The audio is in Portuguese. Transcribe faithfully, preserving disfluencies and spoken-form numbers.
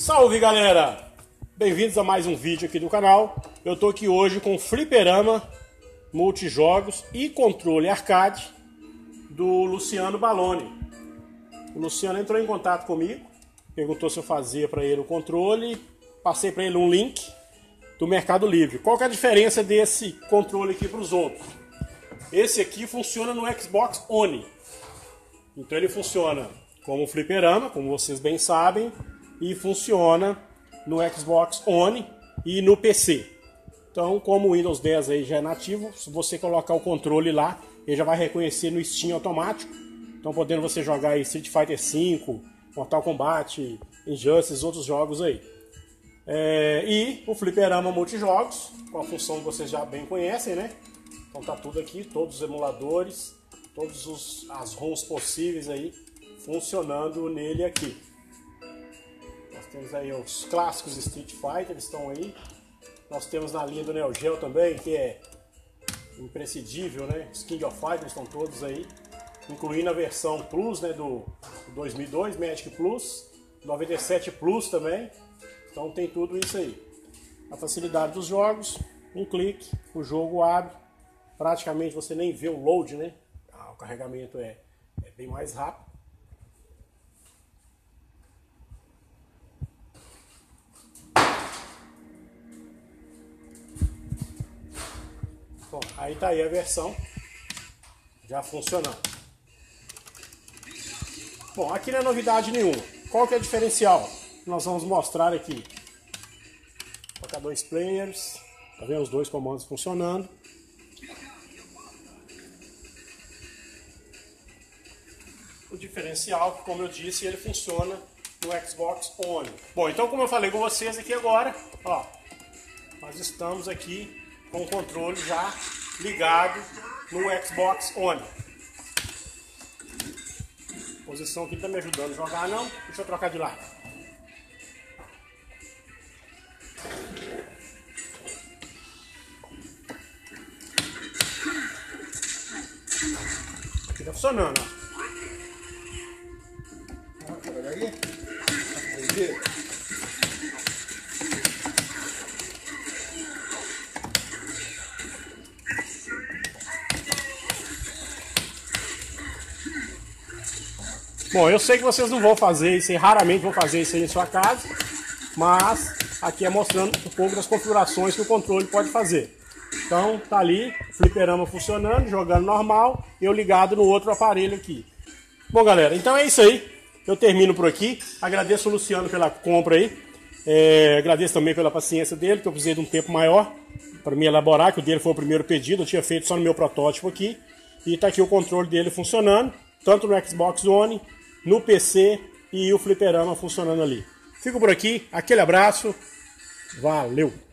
Salve, galera! Bem-vindos a mais um vídeo aqui do canal. Eu tô aqui hoje com fliperama, multijogos e controle arcade do Luciano Balloni. O Luciano entrou em contato comigo, perguntou se eu fazia para ele o controle, passei para ele um link do Mercado Livre. Qual que é a diferença desse controle aqui para os outros? Esse aqui funciona no Xbox One. Então ele funciona como fliperama, como vocês bem sabem, e funciona no Xbox One e no P C. Então, como o Windows dez aí já é nativo, se você colocar o controle lá, ele já vai reconhecer no Steam automático. Então, podendo você jogar aí Street Fighter cinco, Mortal Kombat, Injustice, outros jogos aí. É, e o fliperama multijogos, com a função que vocês já bem conhecem, né? Então tá tudo aqui, todos os emuladores, todas as ROMs possíveis aí, funcionando nele aqui. Nós temos aí os clássicos Street Fighter, estão aí. Nós temos na linha do Neo Geo também, que é imprescindível, né? Os King of Fighters estão todos aí, incluindo a versão Plus, né, do dois mil e dois, Magic Plus, noventa e sete Plus também. Então tem tudo isso aí. A facilidade dos jogos, um clique, o jogo abre. Praticamente você nem vê o load, né? Ah, o carregamento é, é bem mais rápido. Bom, aí tá aí a versão já funcionando. Bom, aqui não é novidade nenhuma. Qual que é o diferencial? Nós vamos mostrar aqui. Colocar dois players, tá vendo os dois comandos funcionando. O diferencial, como eu disse, ele funciona no Xbox One. Bom, então como eu falei com vocês aqui agora, ó, nós estamos aqui com o controle já ligado no Xbox One. A posição aqui tá me ajudando a jogar, não? Deixa eu trocar de lado. Aqui tá funcionando, ó. Bom, eu sei que vocês não vão fazer isso aí, raramente vão fazer isso aí em sua casa, mas aqui é mostrando um pouco das configurações que o controle pode fazer. Então tá ali, o fliperama funcionando, jogando normal, eu ligado no outro aparelho aqui. Bom, galera, então é isso aí. Eu termino por aqui. Agradeço o Luciano pela compra aí. É, agradeço também pela paciência dele, que eu precisei de um tempo maior para me elaborar, que o dele foi o primeiro pedido. Eu tinha feito só no meu protótipo aqui. E tá aqui o controle dele funcionando, tanto no Xbox One, no P C e o fliperama funcionando ali. Fico por aqui. Aquele abraço. Valeu!